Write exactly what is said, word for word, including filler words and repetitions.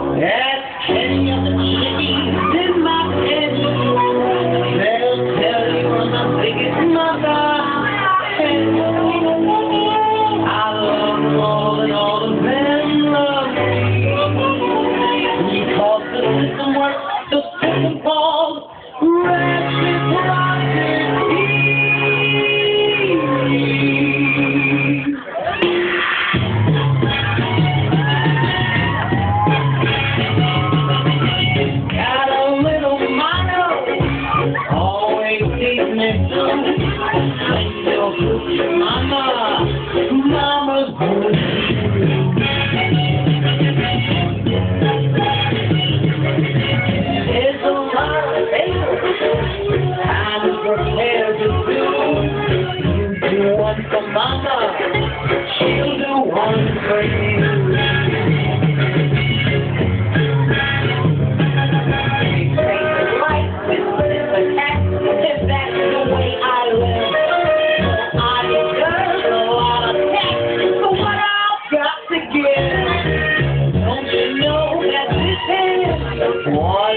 Ask any of the chickies in my pen. They'll tell you I'm the biggest mother hen. I love them all and all of them love me. Because the system works, the system falls. Reciprocity. Mama, mama's good. There's a lot of things I'm prepared to do. You do one for mama, she'll do one for you. If that's the way I live. Don't you know that this is one